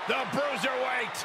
the Bruiserweight.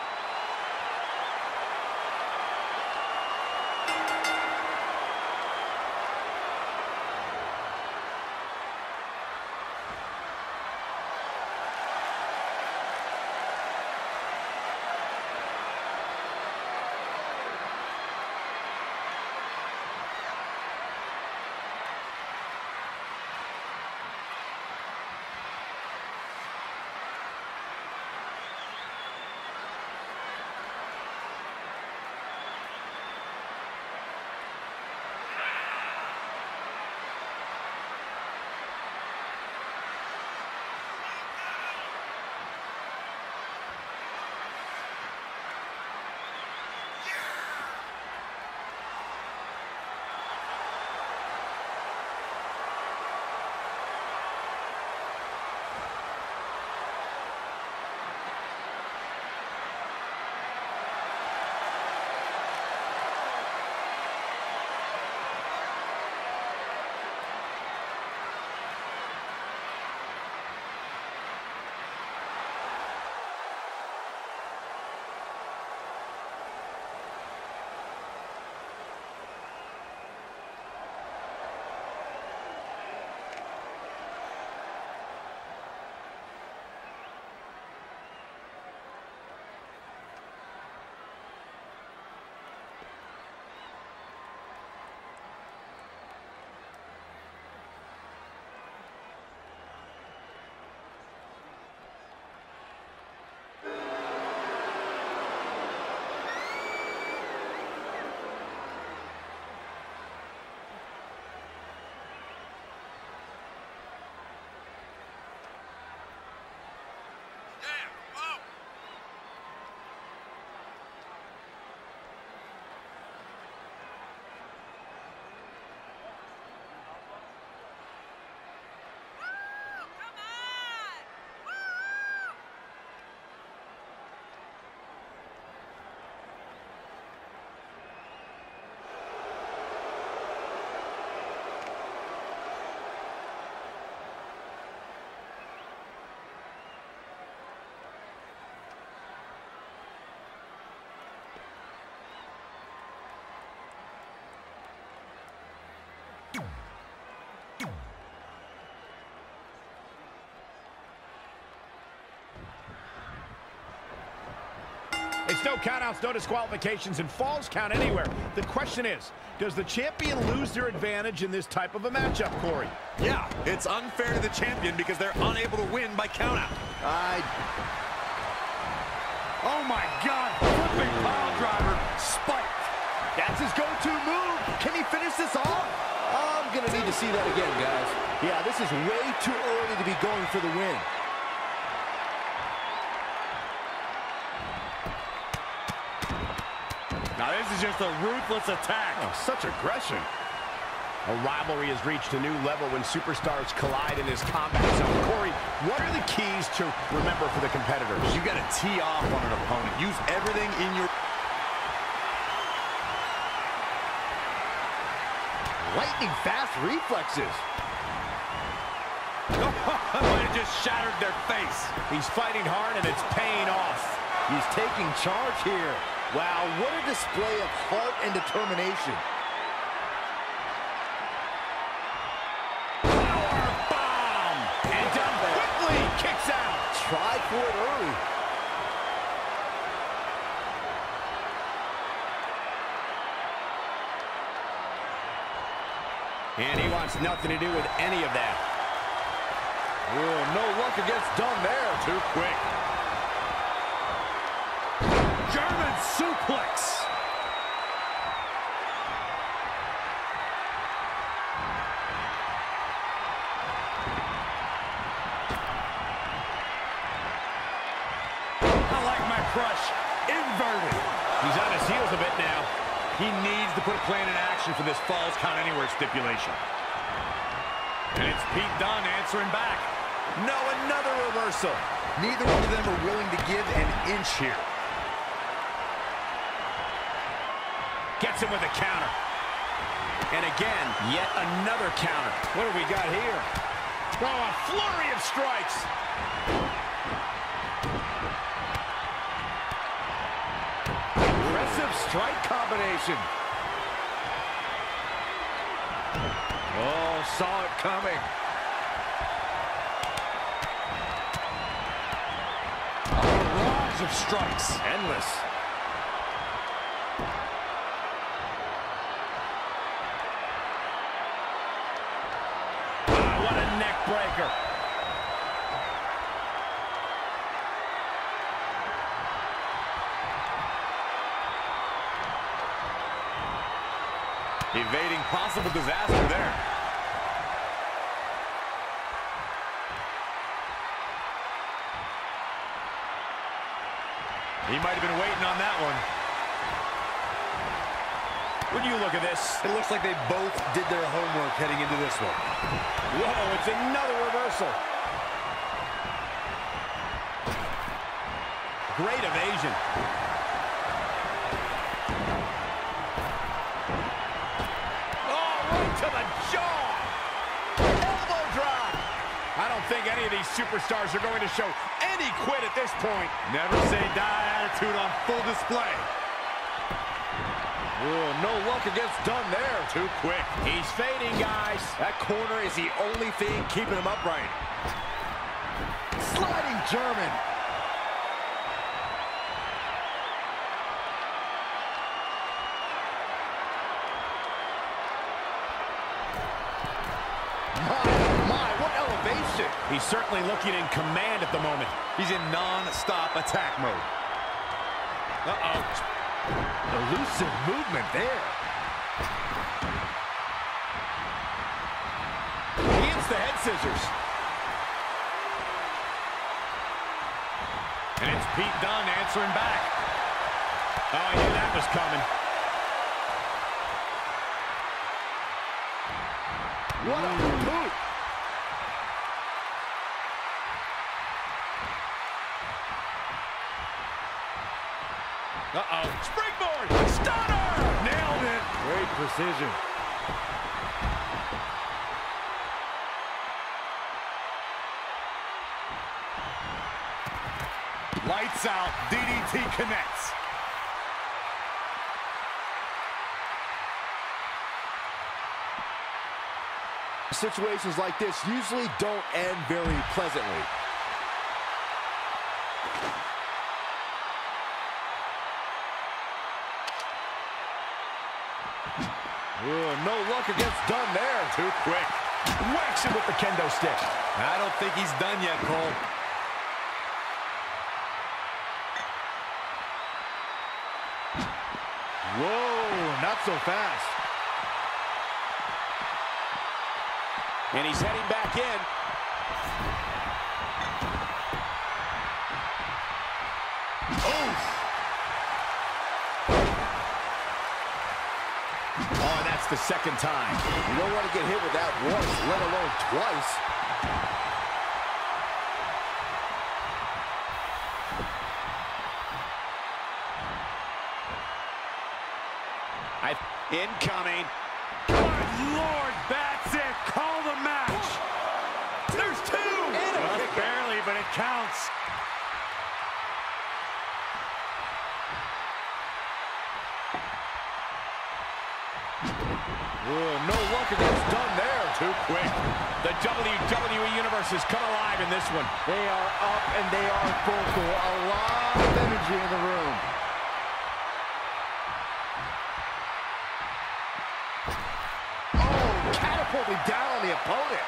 It's no countouts, no disqualifications, and falls count anywhere. The question is, does the champion lose their advantage in this type of a matchup, Corey? Yeah, it's unfair to the champion because they're unable to win by countout. Oh my God, flipping pile driver, spiked. That's his go-to move. Can he finish this off? I'm gonna need to see that again, guys. Yeah, this is way too early to be going for the win. Now this is just a ruthless attack. Oh, such aggression. A rivalry has reached a new level when superstars collide in this combat zone. Corey, what are the keys to remember for the competitors? You got to tee off on an opponent. Use everything in your... Lightning fast reflexes. It just shattered their face. He's fighting hard and it's paying off. He's taking charge here. Wow, what a display of heart and determination. Power bomb! And down quickly, kicks out. Try for it early. And he wants nothing to do with any of that. Oh, no luck against Dunn there. Too quick. German suplex. I like my crush. Inverted. He's on his heels a bit now. He needs to put a plan in action for this Falls Count Anywhere stipulation. And it's Pete Dunne answering back. No, another reversal. Neither one of them are willing to give an inch here. Gets him with a counter. And again, yet another counter. What do we got here? Oh, a flurry of strikes. Elusive strike combination. Oh, saw it coming. A barrage of strikes. Endless. Oh, what a neck breaker. Evading possible disaster there. He might have been waiting on that one. When you look at this, It looks like they both did their homework heading into this one. whoa, it's another reversal. Great evasion. Oh, right to the jaw. Elbow drop. I don't think any of these superstars are going to show any quit at this point. Never say die attitude on full display. Oh, no luck against Dunn there. Too quick. He's fading, guys. That corner is the only thing keeping him upright. Sliding German. My, what elevation. He's certainly looking in command at the moment. He's in non-stop attack mode. Uh-oh. Elusive movement there. He hits the head scissors. And it's Pete Dunne answering back. Oh, I knew that was coming. What a boot. Uh-oh. Springboard! Stunner! Nailed it. Great precision. Lights out. DDT connects. Situations like this usually don't end very pleasantly. No luck against Dunn there. Too quick. Whacks him with the kendo stick. I don't think he's done yet, Cole. Whoa, not so fast. And he's heading back in. Oh, and that's the second time. You don't want to get hit with that once, let alone twice. Incoming. Good Lord, that's it. Call the match. There's two. Just barely, but it counts. No luck against Dunn there. Too quick. The WWE Universe has come alive in this one. They are up and they are vocal. A lot of energy in the room. Oh, catapulting down on the opponent.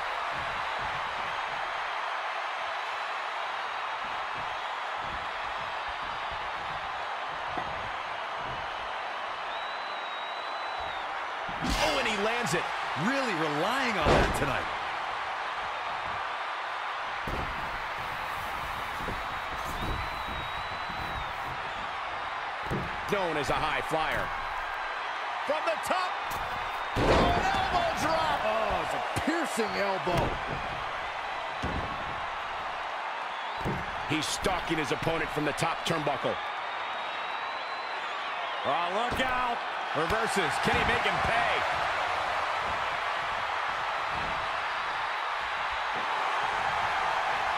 Oh, and he lands it. Really relying on that tonight. Known as a high flyer. From the top. Oh, an elbow drop. Oh, it's a piercing elbow. He's stalking his opponent from the top turnbuckle. Oh, look out. Reverses. Can he make him pay?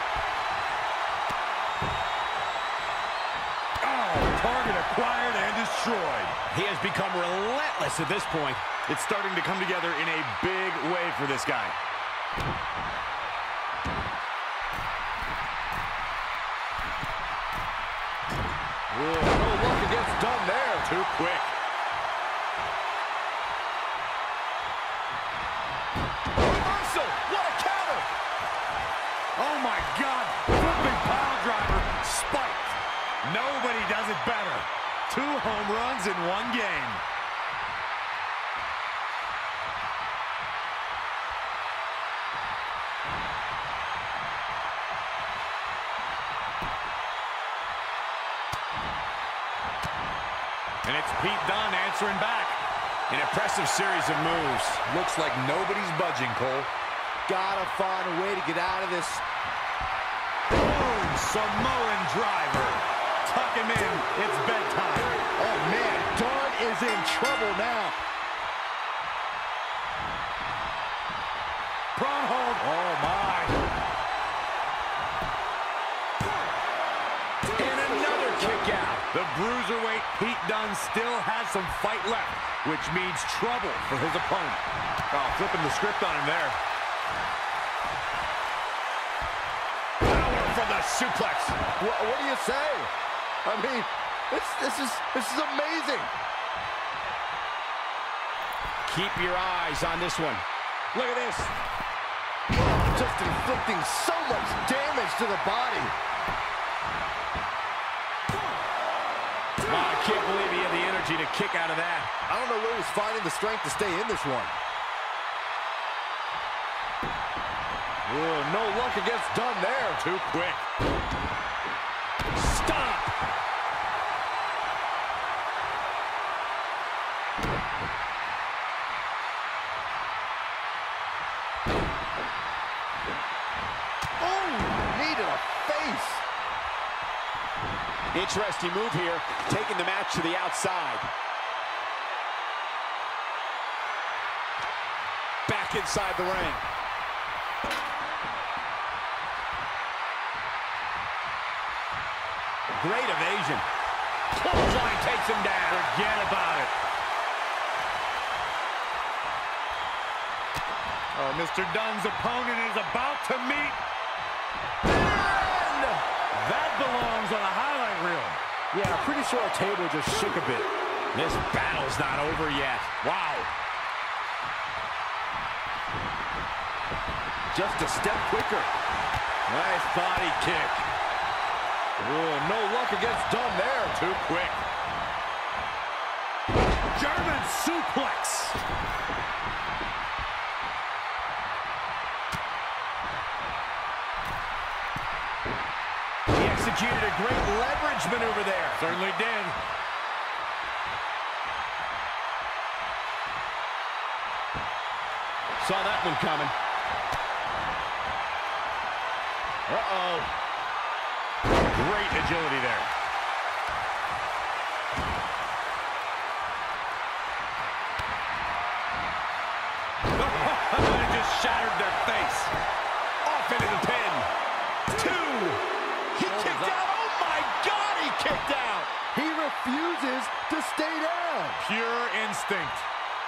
Oh, target acquired and destroyed. He has become relentless at this point. It's starting to come together in a big way for this guy. No luck against Dunn there. Too quick. Reversal. What a counter. Oh, my God. Flipping pile driver. Spiked. Nobody does it better. 2 home runs in 1 game. And it's Pete Dunne answering back. An impressive series of moves. Looks like nobody's budging, Cole. Gotta find a way to get out of this. Boom! Samoan driver. Tuck him in. It's bedtime. Oh, man. Dunn is in trouble now. Prawn hold. Oh, my. And another kick out. The bruiserweight Pete Dunne still has some fight left, which means trouble for his opponent. Oh, flipping the script on him there. Power from the suplex. What do you say? I mean, this is amazing. Keep your eyes on this one. Look at this. Just inflicting so much damage to the body. Wow, I can't believe he had the energy to kick out of that. I don't know where he's finding the strength to stay in this one. No luck against Dunn there. Too quick. Stop. Oh, knee to the face. Interesting move here, taking the match to the outside. Back inside the ring. Great evasion. Clothesline takes him down. Forget about it. Oh, Mr. Dunn's opponent is about to meet. And that belongs on a highlight reel. Yeah, I'm pretty sure our table just shook a bit. This battle's not over yet. Wow. Just a step quicker. Nice body kick. No luck against Dunn there. Too quick. German suplex. He executed a great leverage maneuver there. Certainly did. Saw that one coming. Uh-oh. Great agility there. It just shattered their face. Off into the pin. 2. He kicked out. Oh, my God, he kicked out. He refuses to stay down. Pure instinct.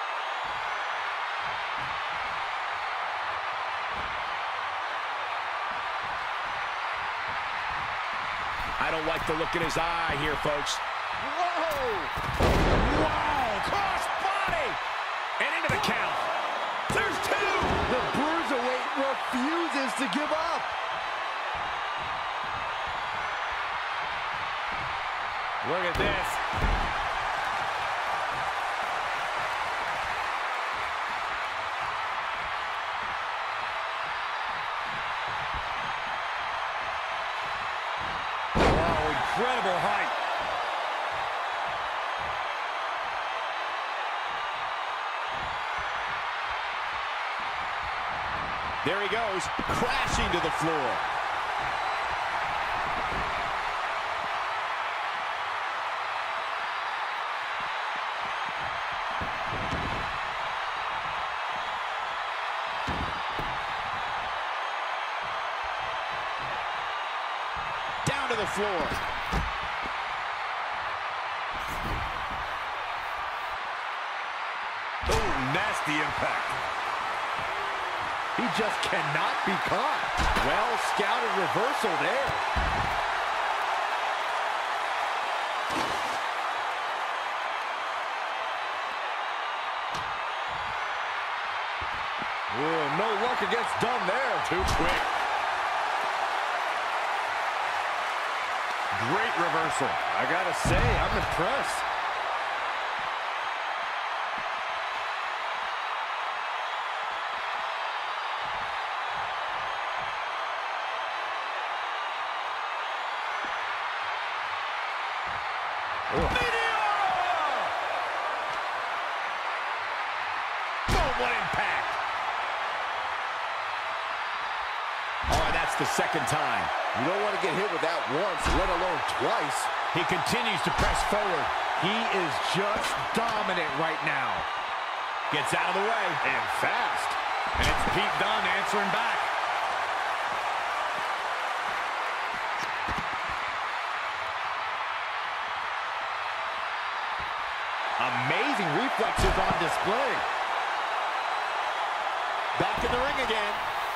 I don't like the look in his eye here, folks. Whoa! Wow, cross body. And into the count. There's 2. The bruiserweight refuses to give up. Look at this. Incredible height. There he goes, crashing to the floor. Down to the floor. nasty impact. He just cannot be caught. Well scouted reversal there. Whoa, no luck against Dunn there. Too quick. Great reversal. I gotta say, I'm impressed. What impact! Oh, that's the second time. You don't want to get hit with that once, let alone twice. He continues to press forward. He is just dominant right now. Gets out of the way. And fast. And it's Pete Dunne answering back. Amazing reflexes on display. Back in the ring again.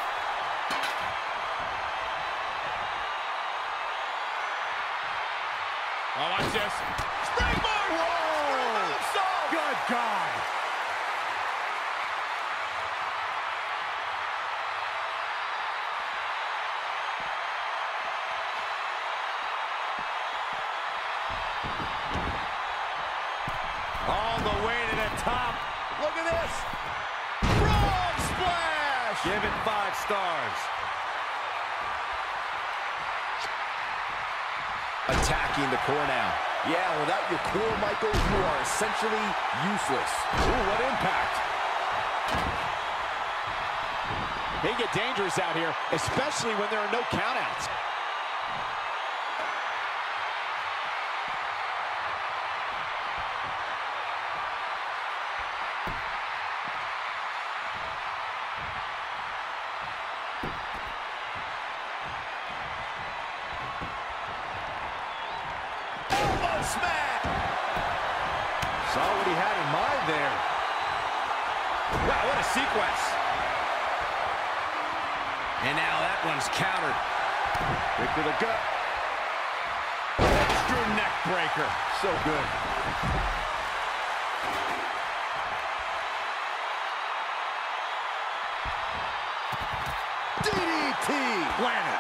Oh, watch this. Springboard! Whoa! Good God. All the way to the top. Look at this. Frog splash! Give it 5 stars. Attacking the core now. Yeah, without your core, Michael, you are essentially useless. Ooh, what impact. They get dangerous out here, especially when there are no countouts. Smack! Saw what he had in mind there. Wow, what a sequence. And now that one's countered. Kick to the gut. Extra neck breaker. So good. DDT! Planted.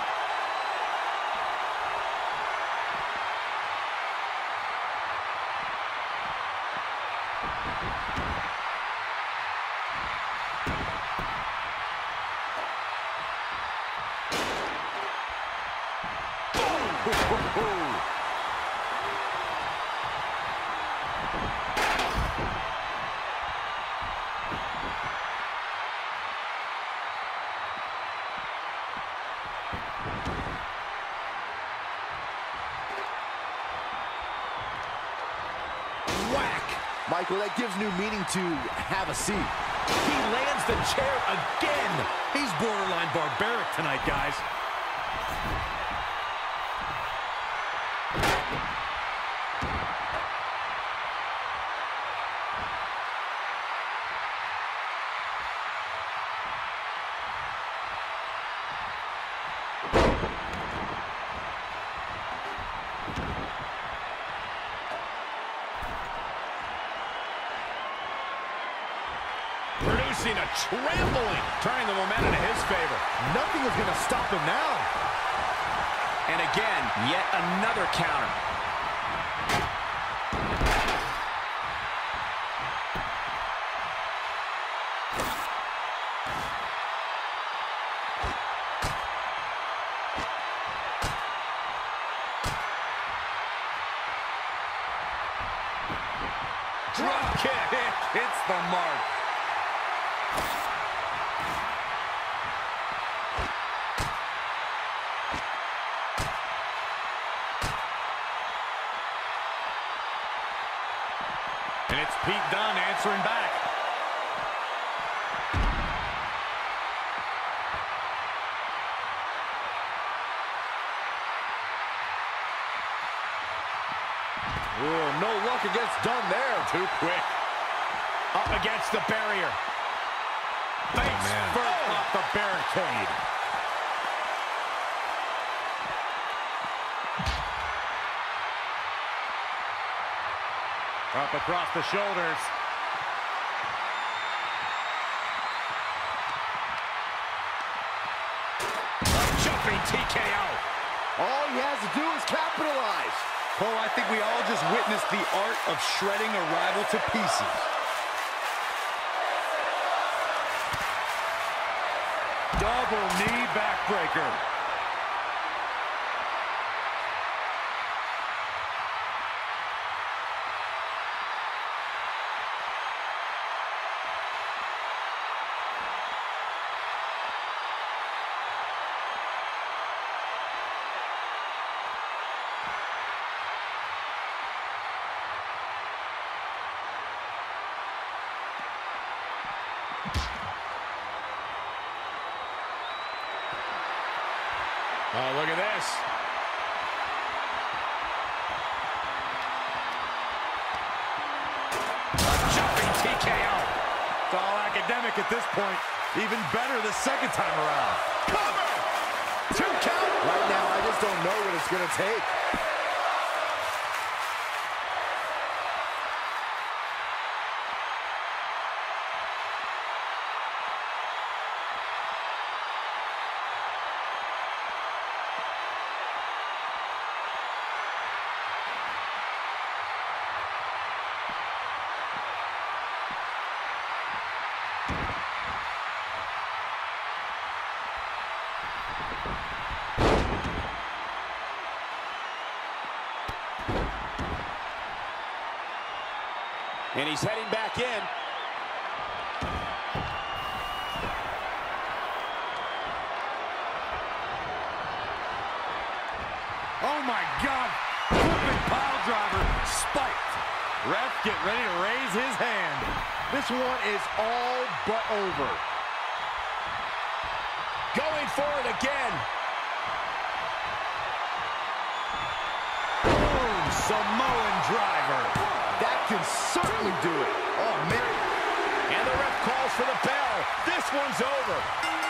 Whack! Michael, that gives new meaning to have a seat. He lands the chair again. He's borderline barbaric tonight, guys. Producing a trampling, turning the momentum to his favor. Nothing is going to stop him now. And again, yet another counter. Drop kick. Hits the mark. And it's Pete Dunne answering back. Oh, no luck against Dunne there. Too quick. Up against the barrier. Face first off the barricade. Up across the shoulders. A jumping TKO. All he has to do is capitalize. Cole, I think we all just witnessed the art of shredding a rival to pieces. Double knee backbreaker. Oh, look at this. A jumping TKO. It's all academic at this point. Even better the second time around. Cover! 2 count. Right now, I just don't know what it's going to take. And he's heading back in. Oh my God! Flipping pile driver, spiked. Ref, get ready to raise his hand. This one is all but over. Going for it again. Boom! Samoan driver. That can certainly do it. Oh, man. And the ref calls for the bell. This one's over.